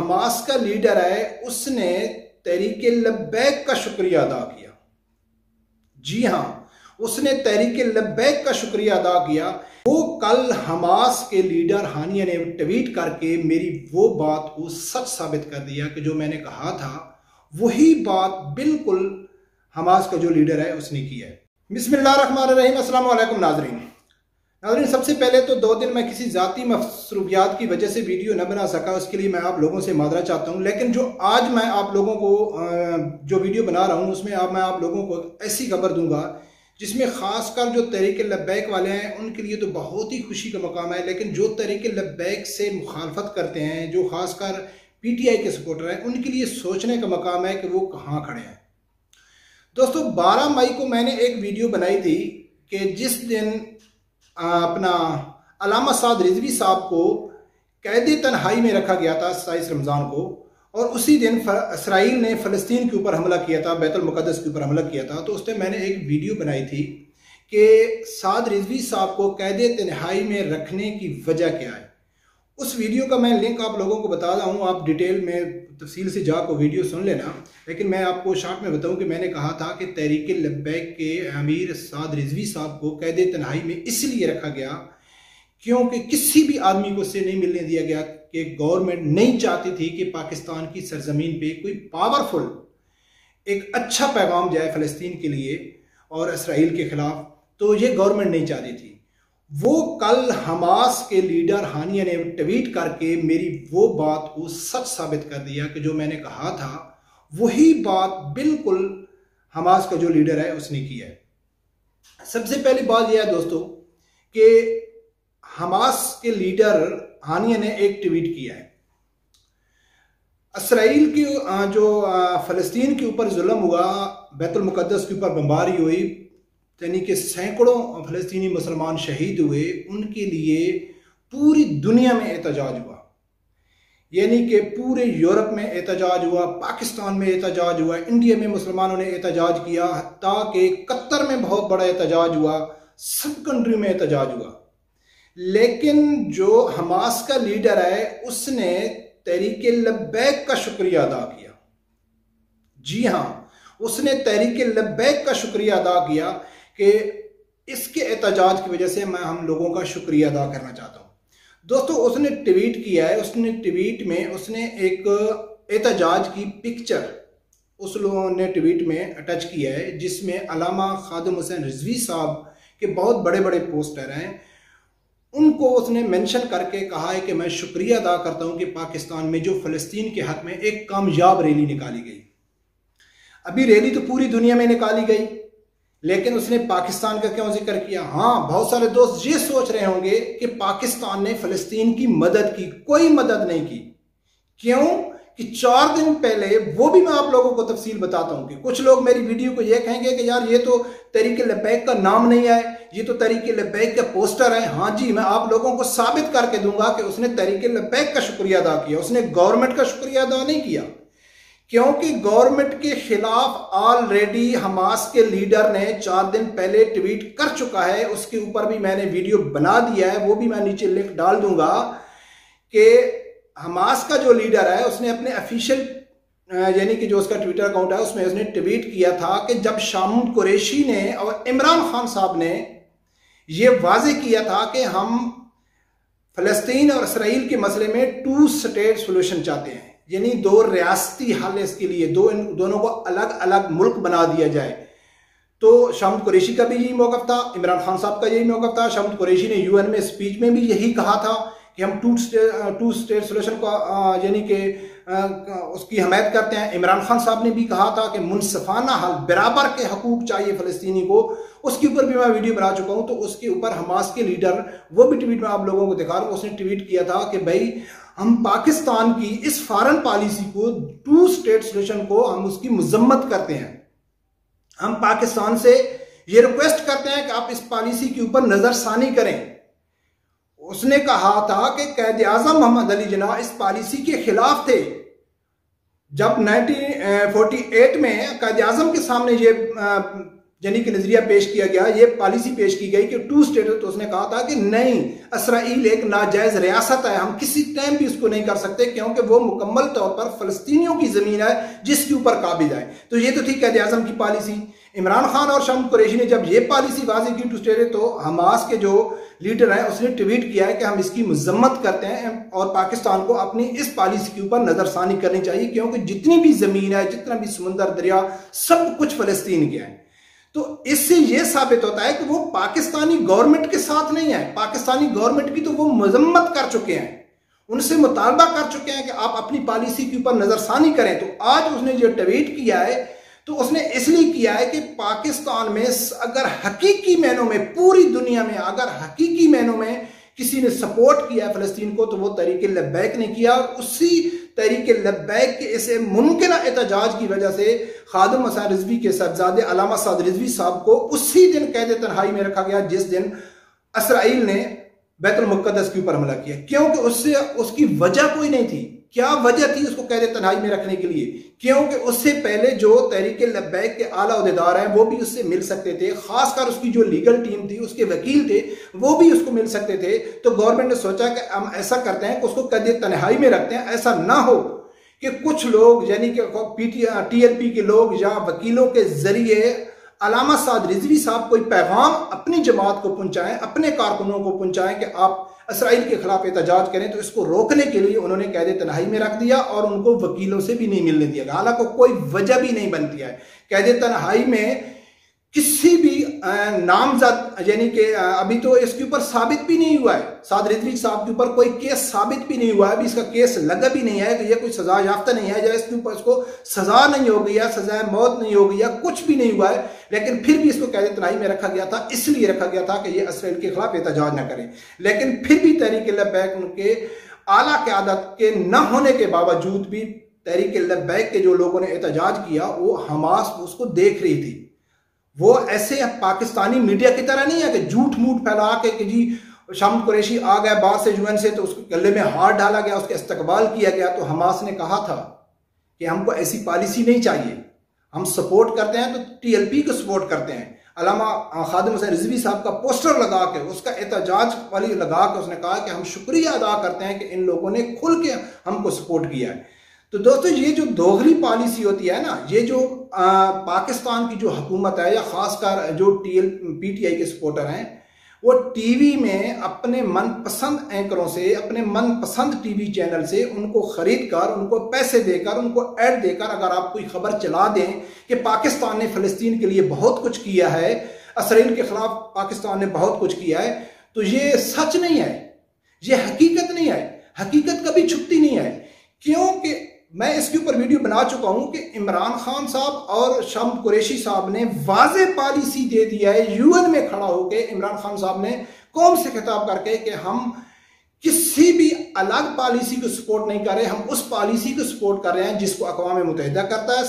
Hamas का leader है उसने तहरीक लब्बैक का शुक्रिया अदा किया। जी हाँ, उसने तहरीक लब्बैक का शुक्रिया अदा किया। वो कल हमास के लीडर हानिया ने ट्वीट करके मेरी वो बात को सच साबित कर दिया कि जो मैंने कहा था वही बात बिल्कुल हमास का जो लीडर है उसने किया है। बिस्मिल्लाहिर्रहमानिर्रहीम, अस्सलाम वालेकुम नाज़रीन। सबसे पहले तो 2 दिन मैं किसी ज़ाती मसरूफियात की वजह से वीडियो न बना सका, उसके लिए मैं आप लोगों से मादरा चाहता हूँ। लेकिन जो आज मैं आप लोगों को जो वीडियो बना रहा हूँ उसमें मैं आप लोगों को ऐसी खबर दूंगा जिसमें ख़ासकर जो तहरीक लब्बैक वाले हैं उनके लिए तो बहुत ही खुशी का मकाम है, लेकिन जो तहरीक लब्बैक से मुखालफत करते हैं, जो ख़ासकर PTI के सपोर्टर हैं, उनके लिए सोचने का मकाम है कि वो कहाँ खड़े हैं। दोस्तों, 12 मई को मैंने एक वीडियो बनाई थी कि जिस दिन अपना अल्लामा साद रिजवी साहब को कैद तन्हाई में रखा गया था 27 रमज़ान को, और उसी दिन इसराइल ने फ़लस्तीन के ऊपर हमला किया था, बैतुल मुक़द्दस के ऊपर हमला किया था। तो उस टाइम मैंने एक वीडियो बनाई थी कि साद रिजवी साहब को कैद तन्हाई में रखने की वजह क्या है। उस वीडियो का मैं लिंक आप लोगों को बता रहा हूँ, आप डिटेल में तफसील से जाकर वीडियो सुन लेना। लेकिन मैं आपको शॉर्ट में बताऊँ कि मैंने कहा था कि तहरीक लब्बैक के अमीर साद रिजवी साहब को कैद तन्हाई में इसलिए रखा गया क्योंकि किसी भी आदमी को उससे नहीं मिलने दिया गया कि गवर्नमेंट नहीं चाहती थी कि पाकिस्तान की सरजमीन पे कोई पावरफुल एक अच्छा पैगाम जाए फ़लस्तीन के लिए और इसराइल के ख़िलाफ़, तो ये गवर्नमेंट नहीं चाहती थी। वो कल हमास के लीडर हानिया ने ट्वीट करके मेरी वो बात को सच साबित कर दिया कि जो मैंने कहा था वही बात बिल्कुल हमास का जो लीडर है उसने किया है। सबसे पहली बात यह है दोस्तों कि हमास के लीडर हानिया ने एक ट्वीट किया है, इसराइल की जो फ़लस्तीन के ऊपर जुल्म हुआ, बैतुल मुक़द्दस के ऊपर बमबारी हुई, यानी कि सैकड़ों फ़लस्तीनी मुसलमान शहीद हुए, उनके लिए पूरी दुनिया में एहतजाज हुआ। यानी कि पूरे यूरोप में एहतजाज हुआ, पाकिस्तान में एहतजाज हुआ, इंडिया में मुसलमानों ने एहतजाज किया, हत्ता कि कतर में बहुत बड़ा एहतजाज हुआ, सब कंट्री में एहतजाज हुआ। लेकिन जो हमास का लीडर है उसने तहरीक लब्बैक का शुक्रिया अदा किया। जी हाँ, उसने तहरीक लब्बैक का शुक्रिया अदा किया कि इसके एहतजाज की वजह से मैं हम लोगों का शुक्रिया अदा करना चाहता हूँ। दोस्तों, उसने ट्वीट किया है, उसने ट्वीट में उसने एक एहतजाज की पिक्चर उस लोगों ने ट्वीट में अटैच किया है जिसमें अल्लामा खादिम हुसैन रिजवी साहब के बहुत बड़े बड़े पोस्टर हैं, उनको उसने मेंशन करके कहा है कि मैं शुक्रिया अदा करता हूं कि पाकिस्तान में जो फ़लस्तीन के हक में एक कामयाब रैली निकाली गई। अभी रैली तो पूरी दुनिया में निकाली गई, लेकिन उसने पाकिस्तान का क्यों जिक्र किया? हाँ, बहुत सारे दोस्त ये सोच रहे होंगे कि पाकिस्तान ने फ़लस्तीन की मदद की, कोई मदद नहीं की। क्यों कि 4 दिन पहले, वो भी मैं आप लोगों को तफसील बताता हूं कि कुछ लोग मेरी वीडियो को ये कहेंगे कि यार ये तो तहरीक लब्बैक का नाम नहीं है, ये तो तहरीक लब्बैक का पोस्टर है। हाँ जी, मैं आप लोगों को साबित करके दूंगा कि उसने तहरीक लब्बैक का शुक्रिया अदा किया, उसने गवर्नमेंट का शुक्रिया अदा नहीं किया। क्योंकि गवर्नमेंट के खिलाफ ऑलरेडी हमास के लीडर ने 4 दिन पहले ट्वीट कर चुका है, उसके ऊपर भी मैंने वीडियो बना दिया है, वो भी मैं नीचे लिंक डाल दूंगा कि हमास का जो लीडर है उसने अपने ऑफिशियल यानी कि जो उसका ट्विटर अकाउंट है उसमें उसने ट्वीट किया था कि जब शामूद कुरैशी ने और इमरान खान साहब ने ये वाज़ेह किया था कि हम फ़लस्तीन और इसराइल के मसले में 2 स्टेट सोल्यूशन चाहते हैं, यानी 2 रियासती हल, इसके लिए दोनों को अलग अलग मुल्क बना दिया जाए। तो शामूद कुरैशी का भी यही मौक़िफ़ था, इमरान खान साहब का यही मौक़िफ़ था। शामूद कुरैशी ने UN में स्पीच में भी यही कहा था कि हम 2 स्टेट सोल्यूशन को यानी कि उसकी हमायत करते हैं। इमरान खान साहब ने भी कहा था कि मुनसफाना हल, बराबर के हकूक चाहिए फ़लस्तीनी को, उसके ऊपर भी मैं वीडियो बना चुका हूँ। तो उसके ऊपर हमास के लीडर, वो भी ट्वीट में आप लोगों को दिखा रहा हूँ, उसने ट्वीट किया था कि भाई हम पाकिस्तान की इस फॉरेन पॉलिसी को, 2 स्टेट सोल्यूशन को, हम उसकी मजम्मत करते हैं। हम पाकिस्तान से ये रिक्वेस्ट करते हैं कि आप इस पॉलिसी के ऊपर नजरसानी करें। उसने कहा था कि कैद आज़म मोहम्मद अली जिन्ना इस पॉलिसी के खिलाफ थे। जब 1948 में कैद आज़म के सामने ये यानी कि नजरिया पेश किया गया, ये पॉलिसी पेश की गई कि टू स्टेट, तो उसने कहा था कि नहीं, इसराइल एक नाजायज रियासत है, हम किसी टाइम भी इसको नहीं कर सकते क्योंकि वो मुकम्मल तौर पर फलस्तीनियों की जमीन है जिसके ऊपर काबिज है। तो ये तो थी क़ायद आज़म की पॉलिसी। इमरान खान और शाम कुरैशी ने जब ये पॉलिसी वाज़ेह की टू स्टेट, तो हमास के जो लीडर है उसने ट्वीट किया है कि हम इसकी मजम्मत करते हैं और पाकिस्तान को अपनी इस पॉलिसी के ऊपर नजरसानी करनी चाहिए क्योंकि जितनी भी जमीन है, जितना भी समुंदर दरिया, सब कुछ फलस्तीन के है। तो इससे यह साबित होता है कि वो पाकिस्तानी गवर्नमेंट के साथ नहीं है, पाकिस्तानी गवर्नमेंट की तो वो मजम्मत कर चुके हैं, उनसे मुतालबा कर चुके हैं कि आप अपनी पॉलिसी के ऊपर नजरसानी करें। तो आज उसने जो ट्वीट किया है तो उसने इसलिए किया है कि पाकिस्तान में अगर हकीकी मायनों में, पूरी दुनिया में अगर हकीकी मायनों में किसी ने सपोर्ट किया है फलस्तीन को तो वो तहरीक लब्बैक ने किया। और उसी तहरीक लब्बैक के इसे मुमकिन एहतजाज की वजह से खादिम मसाद रिजवी के साहबजादे अल्लामा साद रिजवी साहब को उसी दिन कैद तन्हाई में रखा गया जिस दिन इसराइल ने बैतुल मुक़द्दस के ऊपर हमला किया, क्योंकि उससे उसकी वजह कोई नहीं थी। क्या वजह थी उसको कैद तन्हाई में रखने के लिए? क्योंकि उससे पहले जो तहरीक लब्बैक के आला ओहदेदार हैं वो भी उससे मिल सकते थे, खासकर उसकी जो लीगल टीम थी, उसके वकील थे, वो भी उसको मिल सकते थे। तो गवर्नमेंट ने सोचा कि हम ऐसा करते हैं कि उसको कैद तन्हाई में रखते हैं, ऐसा ना हो कि कुछ लोग यानी कि TLP के लोग या वकीलों के जरिए अल्लामा साद रिजवी साहब कोई पैगाम अपनी जमात को पहुंचाएं, अपने कारकुनों को पहुंचाएं कि आप इसराइल के खिलाफ एहतजाज करें। तो इसको रोकने के लिए उन्होंने कैद तन्हाई में रख दिया और उनको वकीलों से भी नहीं मिलने दिया। हालांकि कोई वजह भी नहीं बनती है। कैद तन्हाई में किसी भी नामजद यानी कि अभी तो इसके ऊपर साबित भी नहीं हुआ है, साद रिजवी साहब के ऊपर कोई केस साबित भी नहीं हुआ है, अभी इसका केस लगा भी नहीं है कि यह कोई सजा याफ्ता नहीं है या इसके ऊपर इसको सजा नहीं हो गई या सजा मौत नहीं हो गई या कुछ भी नहीं हुआ है, लेकिन फिर भी इसको कैद तन्हाई में रखा गया था। इसलिए रखा गया था कि यह इसराइल के खिलाफ एहतजाज न करें। लेकिन फिर भी तहरीक लब्बैक उनके आला क़यादत के न होने के बावजूद भी तहरीक लब्बैक के जो लोगों ने एहतजाज किया वो हमास उसको देख रही थी। वो ऐसे पाकिस्तानी मीडिया की तरह नहीं है कि झूठ मूठ फैला के कि जी शाम कुरैशी आ गया बाहर से UN से तो उसके गले में हाथ डाला गया, उसके इस्तकबाल किया गया। तो हमास ने कहा था कि हमको ऐसी पॉलिसी नहीं चाहिए, हम सपोर्ट करते हैं तो TLP को सपोर्ट करते हैं। अल्लामा खादिम मसाद रिजवी साहब का पोस्टर लगा के, उसका एहतजाज वाली लगा के उसने कहा कि हम शुक्रिया अदा करते हैं कि इन लोगों ने खुल के हमको सपोर्ट किया है। तो दोस्तों ये जो दोगली पॉलिसी होती है ना, ये जो पाकिस्तान की जो हुकूमत है या खासकर जो PTI के सपोर्टर हैं वो टीवी में अपने मनपसंद एंकरों से, अपने मनपसंद टीवी चैनल से उनको खरीद कर, उनको पैसे देकर, उनको ऐड देकर अगर आप कोई खबर चला दें कि पाकिस्तान ने फलस्तीन के लिए बहुत कुछ किया है, इसराइल के खिलाफ पाकिस्तान ने बहुत कुछ किया है, तो ये सच नहीं है, ये हकीकत नहीं है। हकीकत कभी छुपती नहीं है, क्योंकि मैं इसके ऊपर वीडियो बना चुका हूं कि इमरान खान साहब और शाम कुरैशी साहब ने वाज़ेह पॉलिसी दे दिया है। UN में खड़ा होकर इमरान खान साहब ने कौम से खिताब करके कि हम किसी भी अलग पॉलिसी को सपोर्ट नहीं कर रहे, हम उस पॉलिसी को सपोर्ट कर रहे हैं जिसको अक़वाम मुत्तहिदा करता है,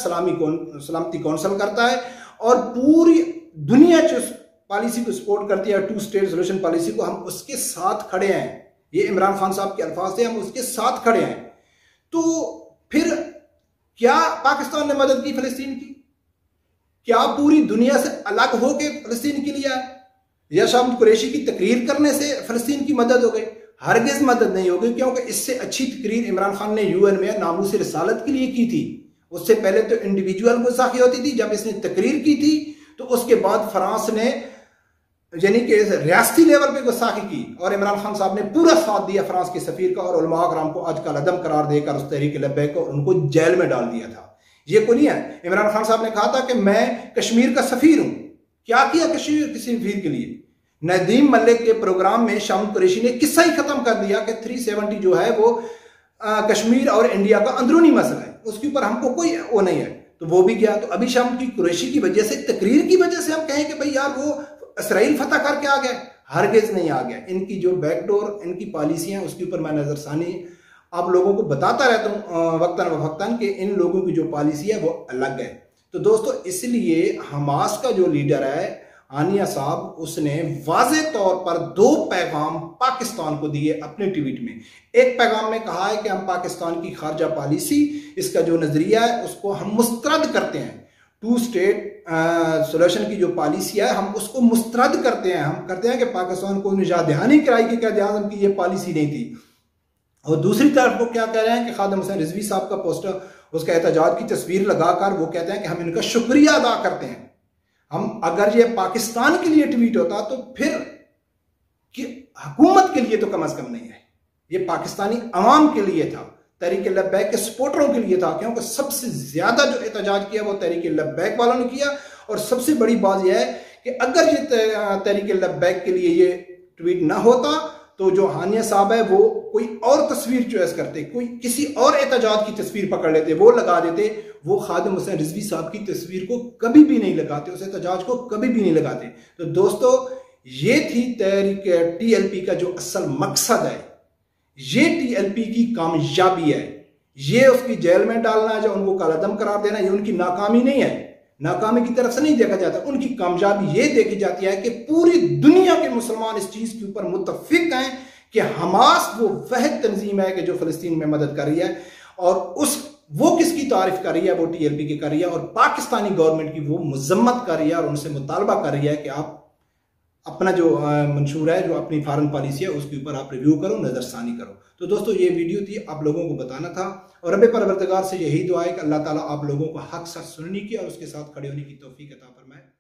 सलामती कौंसिल करता है और पूरी दुनिया जो पॉलिसी को सपोर्ट करती है, टू स्टेट सोल्यूशन पॉलिसी को, हम उसके साथ खड़े हैं। ये इमरान खान साहब के अल्फाज थे, हम उसके साथ खड़े हैं। तो फिर क्या पाकिस्तान ने मदद की फलस्तीन की? क्या पूरी दुनिया से अलग होकर फलस्तीन के लिए आए या शाम कुरैशी की तकरीर करने से फलस्तीन की मदद हो गई? हरगिज मदद नहीं होगी, क्योंकि इससे अच्छी तकरीर इमरान खान ने UN में नामूस रिसालत के लिए की थी। उससे पहले तो इंडिविजुअल गुस्ताखी होती थी, जब इसने तकरीर की थी तो उसके बाद फ्रांस ने यानी कि रियासती लेवल पे गुस्ताखी की और इमरान खान साहब ने पूरा साथ दिया फ्रांस के सफीर का और उलमा कराम को आज कलअदम करार देकर उस तहरीक लब्बैक को उनको जेल में डाल दिया था। ये कोई नहीं है। इमरान खान साहब ने कहा था कि मैं कश्मीर का सफीर हूं। क्या किया कश्मीर के सफीर के लिए? नदीम मलिक के प्रोग्राम में शाम कुरैशी ने किस्सा ही खत्म कर दिया कि 370 जो है वो कश्मीर और इंडिया का अंदरूनी मसला है, उसके ऊपर हमको कोई वो नहीं है। तो वो भी गया। तो अभी शाम की कुरैशी की वजह से, तकरीर की वजह से हम कहें कि भाई यार वो इसराइल फतह करके आ गए, हरगिज नहीं आ गया। इनकी जो बैकडोर इनकी पॉलिसियां, उसके ऊपर मैं नजरसानी आप लोगों को बताता रहता हूं वक्तन वक्तन कि इन लोगों की जो पॉलिसी है वो अलग है। तो दोस्तों इसलिए हमास का जो लीडर है आनिया साहब, उसने वाज़ेह तौर पर 2 पैगाम पाकिस्तान को दिए अपने ट्वीट में। एक पैगाम में कहा है कि हम पाकिस्तान की खारजा पॉलिसी, इसका जो नजरिया है उसको हम मुस्तरद करते हैं, 2 स्टेट सोल्यूशन की जो पॉलिसी है हम उसको मुस्तरद करते हैं। हम करते हैं कि पाकिस्तान को निजात दहानी कराई कि क्या आज़म की ये पॉलिसी नहीं थी। और दूसरी तरफ वो क्या कह रहे हैं कि खादिम हुसैन रिजवी साहब का पोस्टर, उसका एहतजाज की तस्वीर लगाकर वो कहते हैं कि हम इनका शुक्रिया अदा करते हैं। हम अगर ये पाकिस्तान के लिए ट्वीट होता तो फिर कि हुकूमत के लिए तो कम अज कम नहीं है, ये पाकिस्तानी अवाम के लिए था, तहरीक लब्बैक के सपोर्टरों के लिए था, क्योंकि सबसे ज्यादा जो एहतजाज किया वो तहरीक लब्बैक वालों ने किया। और सबसे बड़ी बात यह है कि अगर ये तहरीक लब्बैक के लिए ये ट्वीट ना होता तो जो हानिया साहब है वो कोई और तस्वीर चॉइस करते, कोई किसी और एहतजाज की तस्वीर पकड़ लेते, वो लगा देते। वो खादिम हुसैन रिजवी साहब की तस्वीर को कभी भी नहीं लगाते, उस एहतजाज को कभी भी नहीं लगाते। तो दोस्तों ये थी तहरीक TLP का जो असल मकसद है, ये TLP की कामयाबी है, ये उसकी जेल में डालना है, जो उनको कालादम करार देना, ये उनकी नाकामी नहीं है, नाकामी की तरफ से नहीं देखा जाता। उनकी कामयाबी ये देखी जाती है कि पूरी दुनिया के मुसलमान इस चीज के ऊपर मुत्तफिक हैं कि हमास वो वह तंजीम है कि जो फलस्तीन में मदद कर रही है, और वो किसकी तारीफ कर रही है, वो TLP की कर रही है, और पाकिस्तानी गवर्नमेंट की वो मजम्मत कर रही है और उनसे मुतालबा कर रही है कि आप अपना जो मंशूर है, जो अपनी फॉरेन पॉलिसी है, उसके ऊपर आप रिव्यू करो, नजरसानी करो। तो दोस्तों ये वीडियो थी, आप लोगों को बताना था, और रब परवरदिगार से यही दुआ है कि अल्लाह ताला आप लोगों को हक सच सुनने की और उसके साथ खड़े होने की तौफीक अता फरमाए।